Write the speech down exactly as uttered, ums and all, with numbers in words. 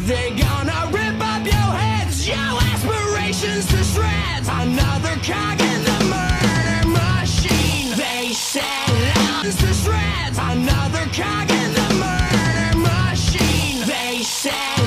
They gonna rip up your heads, your aspirations to shreds. Another cog in the murder machine. They set us to shreds. Another cog in the murder machine. They said